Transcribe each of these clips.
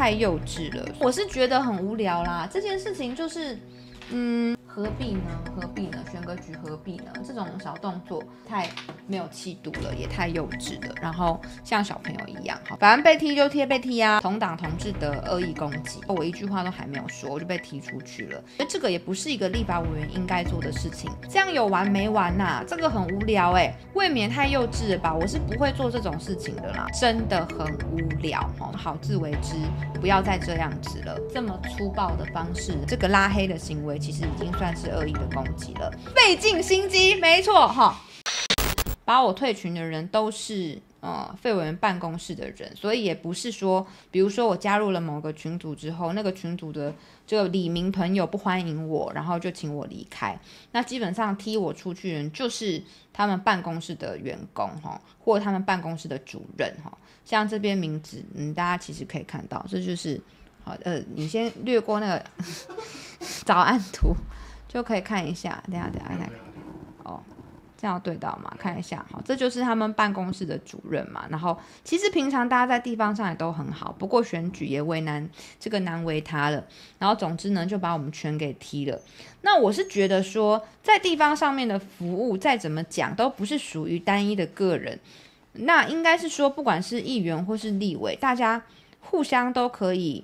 太幼稚了，我是觉得很无聊啦。这件事情就是，何必呢？何必呢？选个举何必呢？这种小动作太没有气度了，也太幼稚了。然后像小朋友一样，好，反正被踢就踢被踢啊，同党同志的恶意攻击，我一句话都还没有说，我就被踢出去了。这个也不是一个立法委员应该做的事情，这样有完没完呐？这个很无聊未免太幼稚了吧？我是不会做这种事情的啦，真的很无聊好自为之，不要再这样子了。这么粗暴的方式，这个拉黑的行为其实已经算是恶意的攻击了，费尽心机，没错哈。把我退群的人都是废委员办公室的人，所以也不是说，比如说我加入了某个群组之后，那个群组的这个里民朋友不欢迎我，然后就请我离开。那基本上踢我出去的人就是他们办公室的员工或他们办公室的主任像这边名字，大家其实可以看到，这就是你先略过那个早安图，就可以看一下。等一下这样对到吗？看一下，好，这就是他们办公室的主任嘛。然后其实平常大家在地方上也都很好，不过选举也难为他了。然后总之呢，就把我们全给踢了。那我是觉得说，在地方上面的服务，再怎么讲都不是属于单一的个人，那应该是说，不管是议员或是立委，大家互相都可以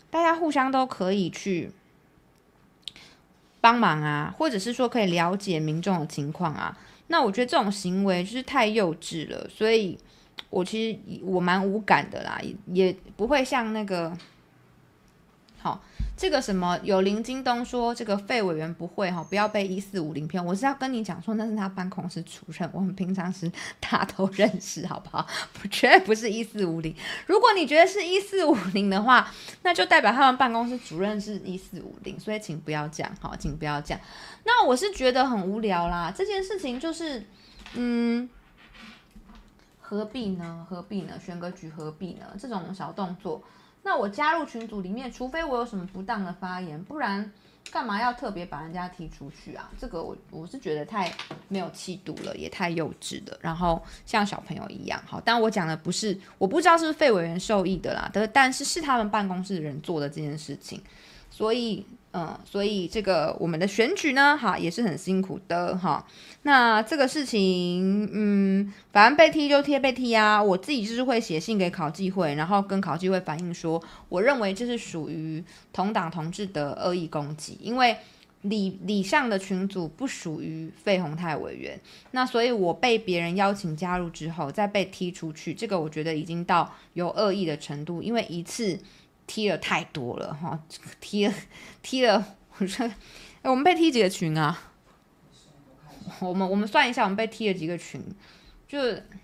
去帮忙啊，或者是说可以了解民众的情况啊。那我觉得这种行为就是太幼稚了，所以其实我蛮无感的啦，也不会像那个这个什么有林京东说这个废委员不会不要被1450骗，我是要跟你讲说那是他办公室主任，我们平常时大家都认识好不好？绝对不是1450。如果你觉得是1450的话，那就代表他们办公室主任是1450，所以请不要讲请不要讲。那我是觉得很无聊啦，这件事情就是何必呢？何必呢？选个举何必呢？这种小动作。那我加入群组里面，除非我有什么不当的发言，不然干嘛要特别把人家踢出去啊？这个我是觉得太没有气度了，也太幼稚了。然后像小朋友一样，但我讲的不是，我不知道是不是废委员受益的啦，但是他们办公室的人做的这件事情，所以这个我们的选举呢，也是很辛苦的那这个事情，反正被踢就被踢啊。我自己就是会写信给考纪会，然后跟考纪会反映说，我认为这是属于同党同志的恶意攻击，因为里上的群组不属于费鸿泰委员，那所以我被別人邀請加入之後再被踢出去，這個我覺得已經到有惡意的程度，因為一次踢了太多了踢了我說我們被踢幾個群啊？我們算一下我們被踢了幾個群，就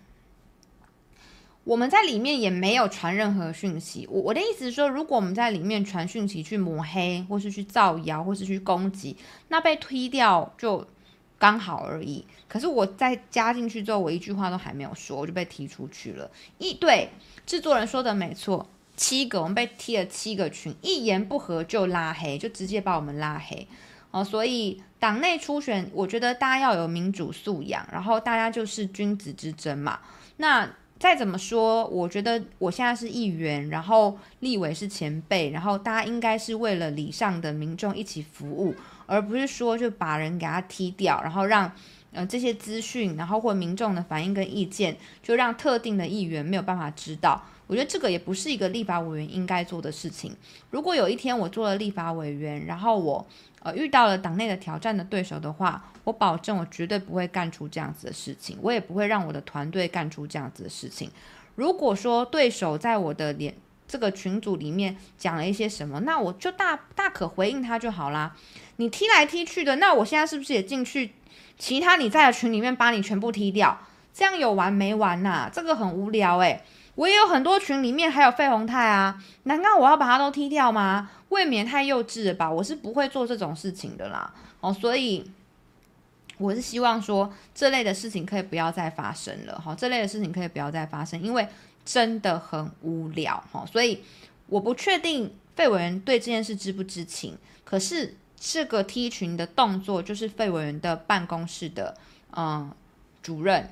我们在里面也没有传任何讯息，我的意思是说，如果我们在里面传讯息去抹黑，或是去造谣，或是去攻击，那被踢掉就刚好而已。可是我在加进去之后，我一句话都还没有说，我就被踢出去了。对，制作人说的没错，7个，我们被踢了7个群，一言不合就拉黑，就直接把我们拉黑。所以党内初选，我觉得大家要有民主素养，然后大家就是君子之争嘛。那再怎么说，我觉得我现在是议员，然后立委是前辈，然后大家应该是为了里上的民众一起服务，而不是说就把人给他踢掉，然后让这些资讯，然后或民众的反应跟意见，就让特定的议员没有办法知道。我觉得这个也不是一个立法委员应该做的事情。如果有一天我做了立法委员，然后我遇到了党内的挑战的对手的话，我保证我绝对不会干出这样子的事情，我也不会让我的团队干出这样子的事情。如果说对手在我的这个群组里面讲了一些什么，那我就大可回应他就好啦。你踢来踢去的，那我现在是不是也进去其他你在的群里面把你全部踢掉？这样有完没完啊？这个很无聊我也有很多群里面还有费鸿泰啊，难道我要把他都踢掉吗？未免太幼稚了吧，我是不会做这种事情的啦。所以我是希望说这类的事情可以不要再发生了这类的事情可以不要再发生，因为真的很无聊所以我不确定费委员对这件事知不知情，可是这个踢群的动作就是费委员的办公室的主任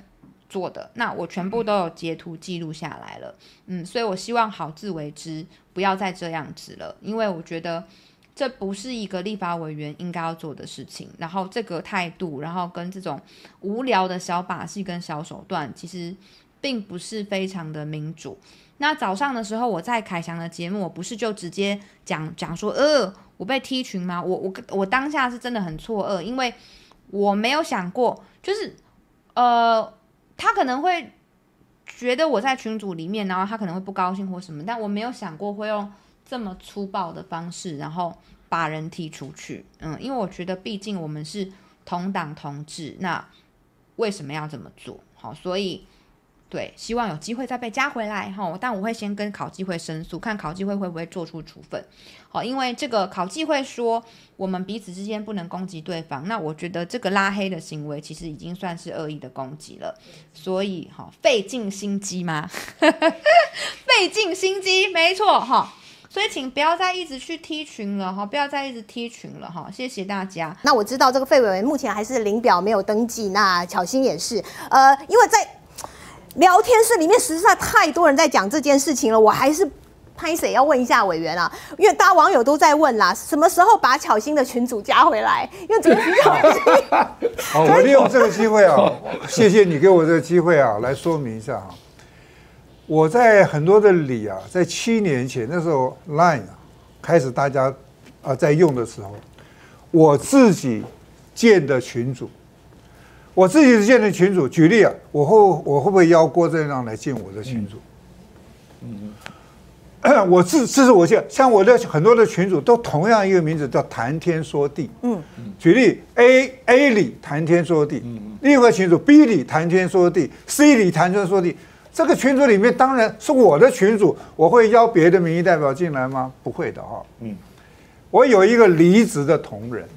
做的，那我全部都有截图记录下来了。所以我希望好自为之，不要再这样子了，因为我觉得这不是一个立法委员应该要做的事情。然后这个态度，然后跟这种无聊的小把戏跟小手段，其实并不是非常的民主。那早上的时候，我在凯翔的节目，我不是就直接讲说，我被踢群吗？我当下是真的很错愕，因为我没有想过，就是他可能会觉得我在群组里面，然后他可能会不高兴或什么，但我没有想过会用这么粗暴的方式，然后把人踢出去。因为我觉得毕竟我们是同党同志，那为什么要这么做？好，所以对，希望有机会再被加回来哈。但我会先跟考纪会申诉，看考纪会会不会做出处分。好，因为这个考纪会说我们彼此之间不能攻击对方，那我觉得这个拉黑的行为其实已经算是恶意的攻击了，所以费尽心机吗？费尽心机，没错哈。所以请不要再一直去踢群了哈，不要再一直踢群了哈，谢谢大家。 那我知道这个费委员目前还是领表没有登记，那巧芯也是，因为在聊天室里面实在太多人在讲这件事情了，我还是拍谁要问一下委员啊，因为大家网友都在问啦，什么时候把巧芯的群组加回来？因为昨天好，我利用这个机会啊，谢谢你给我这个机会啊，来说明一下啊。我在很多的里啊，在7年前那时候 Line 开始大家在用的时候，我自己建的群组。我自己建的群组，举例啊，我会不会邀郭正亮来建我的群组？这是我像我的很多的群组都同样一个名字叫谈天说地。举例 A 里谈天说地，另一个群组 B 里谈天说地 ，C 里谈天说地。这个群组里面当然是我的群组，我会邀别的民意代表进来吗？不会的哈。我有一个离职的同仁。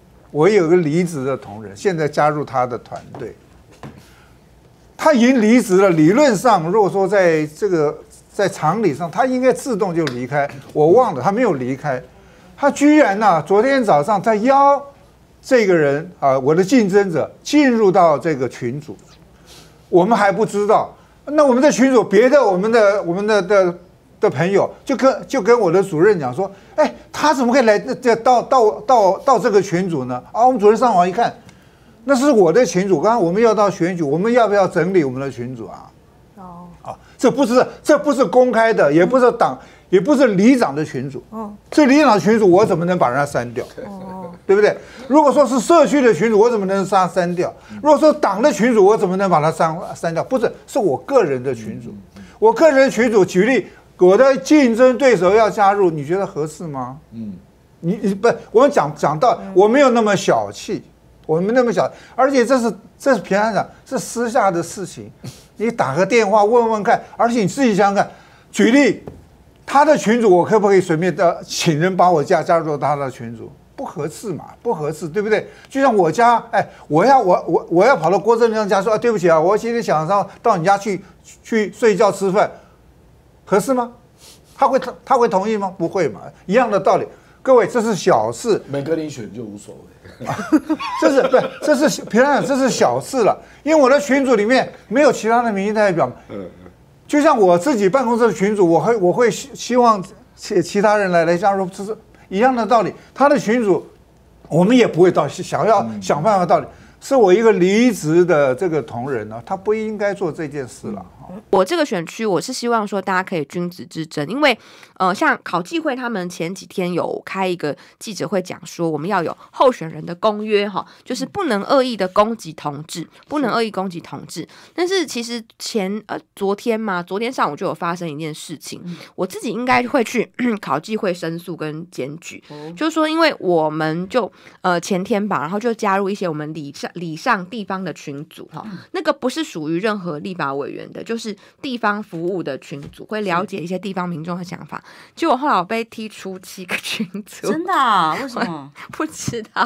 现在加入他的团队，他已经离职了。理论上，如果说在常理上，他应该自动就离开。我忘了，他没有离开。他居然昨天早上他邀这个人我的竞争者进入到这个群组，我们还不知道。那我们的群组，别的我们的朋友就跟我的主任讲说，他怎么可以来到这个群组呢？我们主任上网一看，那是我的群组。刚刚我们要到选举，我们要不要整理我们的群组啊？这不是公开的，也不是也不是里长的群组。这里长群组我怎么能把人家删掉？对不对？如果说是社区的群组，我怎么能删掉？如果说党的群组，我怎么能把它删掉？不是，是我个人的群组。我个人的群组，举例，我的竞争对手要加入，你觉得合适吗？你不，我们讲到，我没有那么小气，我们那么小，而且这是平常讲是私下的事情，你打个电话问问看，而且你自己想想看，举例，他的群组我可不可以随便请人把我加入到他的群组？不合适嘛，不合适，对不对？就像我家，我要跑到郭正亮家说，对不起啊，我今天想到你家去睡觉吃饭，合适吗？他会同意吗？不会嘛，一样的道理。各位，这是小事， 没跟你选就无所谓。 这是平常讲，这是小事了，因为我的群组里面没有其他的民意代表。就像我自己办公室的群组，我会希望其他人来加入，这是一样的道理。他的群组，我们也不会想办法道理。是我一个离职的这个同仁呢，他不应该做这件事了。 我这个选区，我是希望说大家可以君子之争，因为像考纪会他们前几天有开一个记者会，讲说我们要有候选人的公约哈，就是不能恶意的攻击同志，不能恶意攻击同志。但是其实昨天上午就有发生一件事情，我自己应该会去考纪会申诉跟检举，就是说因为我们就前天吧，然后就加入一些我们里上地方的群组哈，那个不是属于任何立法委员的，就是地方服务的群组，会了解一些地方民众的想法。结果后来我被踢出7个群组， 真的啊？为什么？ 不知道。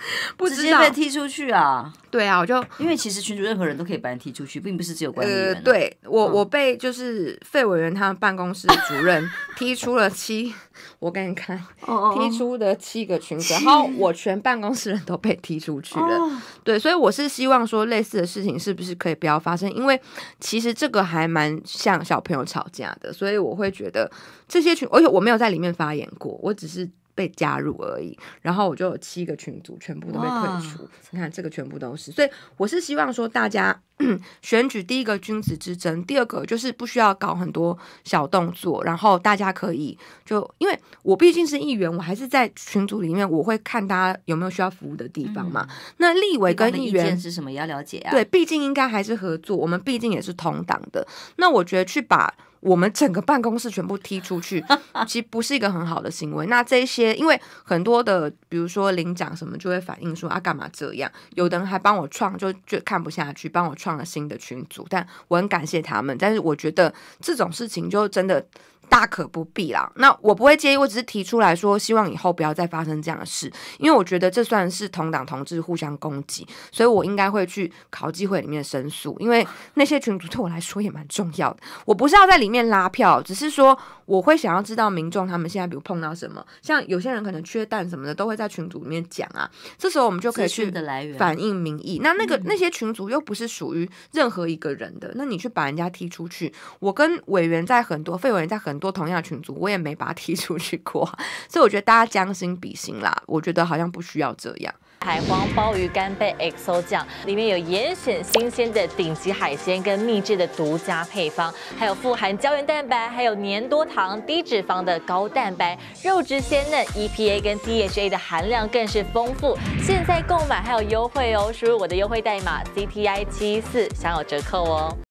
不知道直接被踢出去啊？ 对啊，我就因为其实群主任何人都可以把人踢出去，并不是只有管理员。 对我被就是费委员他们办公室的主任踢出了我给你看，踢出的7个群组，然后我全办公室人都被踢出去了。对，所以我是希望说类似的事情是不是可以不要发生，因为其实这个还蛮像小朋友吵架的，所以我会觉得这些而且我没有在里面发言过，我只是被加入而已，然后我就有7个群组全部都被退出。你看这个全部都是，所以我是希望说大家选举第一个君子之争，第二个就是不需要搞很多小动作，然后大家可以因为我毕竟是议员，我还是在群组里面，我会看大家有没有需要服务的地方嘛。那立委跟议员是什么也要了解啊？ 对，毕竟应该还是合作，我们毕竟也是同党的。那我觉得去把我们整个办公室全部踢出去，其实不是一个很好的行为。那这些，因为很多的，比如说领长什么，就会反映说啊，干嘛这样？有的人还帮我创，就看不下去，帮我创了新的群组，但我很感谢他们。但是我觉得这种事情就真的大可不必啦。那我不会介意，我只是提出来说，希望以后不要再发生这样的事，因为我觉得这算是同党同志互相攻击，所以我应该会去考纪会里面申诉，因为那些群组对我来说也蛮重要的。我不是要在里面拉票，只是说我会想要知道民众他们现在比如碰到什么，像有些人可能缺蛋什么的，都会在群组里面讲啊，这时候我们就可以去反映民意。那些群组又不是属于任何一个人的，那你去把人家踢出去，我跟委员在费委员在很多同样的群组，我也没把他踢出去过，所以我觉得大家将心比心啦，我觉得好像不需要这样。 海皇鲍鱼干贝 XO 酱里面有严选新鲜的顶级海鲜跟秘制的独家配方，还有富含胶原蛋白，还有粘多糖、低脂肪的高蛋白，肉质鲜嫩 ，EPA 跟 DHA 的含量更是丰富。现在购买还有优惠哦，输入我的优惠代码 CTI714享有折扣哦。